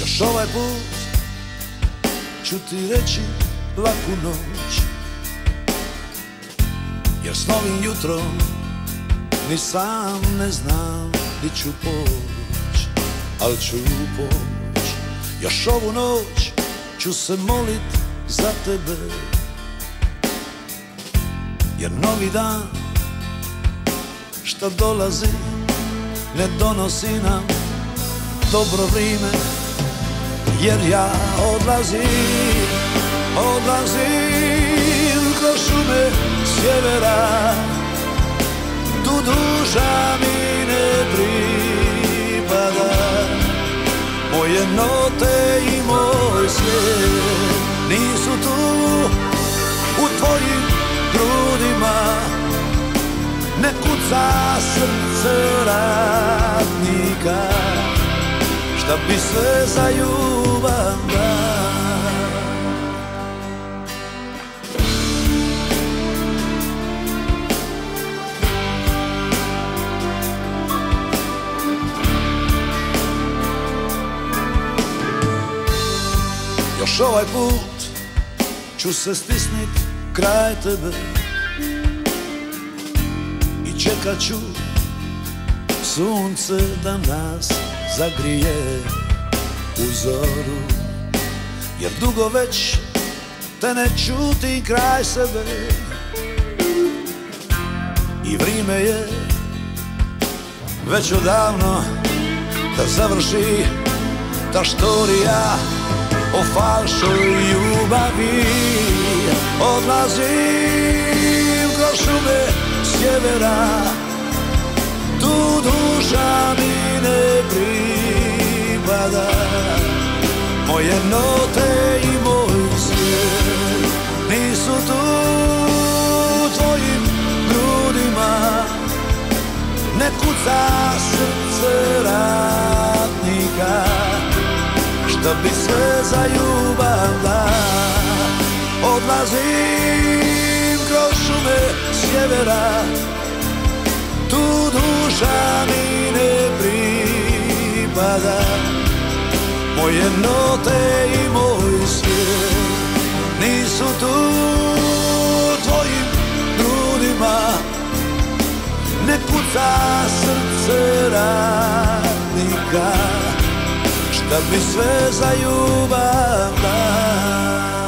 Još ovaj put ću ti reći laku noć, jer s novim jutrom ni sam ne znam di ću poć, al ću poć. Još ovu noć ću se molit za tebe, jer novi dan šta dolazi ne donosi nam dobro vrijeme, jer ja odlazim kroz šume sjevera, tu duša mi ne pripada. Moje note i moj svijet nisu tu u tvojim grudima, ne kuca srce ratnika, šta bi sve za ljubav dao. Još ovaj put ću se stisnit kraj tebe i čekat ću sunce da nas zagrije u zoru, jer dugo već te ne čutim kraj sebe i vrijeme je već odavno da završi ta štorija o falšoj ljubavi. Odlazim kroz šume sjevera, tu duša mi ne pripada. Moje note i moj svijet nisu tu u tvojim grudima, ne kuca srce ratnika, šta bi sve za ljubav da. Odlazim kroz šume sjevera, tu duša mi ne pripada. Moje note i moj svijet nisu tu u tvojim grudima, ne kuca srce ratnika, šta bi sve za ljubav dao.